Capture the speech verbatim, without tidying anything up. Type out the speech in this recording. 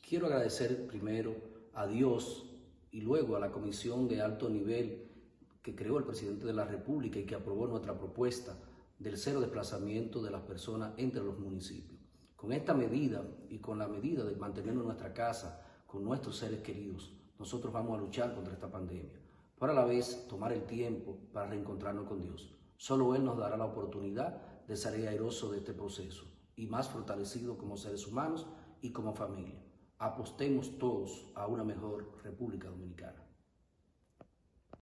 Quiero agradecer primero a Dios y luego a la comisión de alto nivel que creó el presidente de la República y que aprobó nuestra propuesta del cero desplazamiento de las personas entre los municipios. Con esta medida y con la medida de mantenernos en nuestra casa con nuestros seres queridos, nosotros vamos a luchar contra esta pandemia, pero a la vez tomar el tiempo para reencontrarnos con Dios. Solo Él nos dará la oportunidad de salir airoso de este proceso y más fortalecido como seres humanos y como familia. Apostemos todos a una mejor República Dominicana.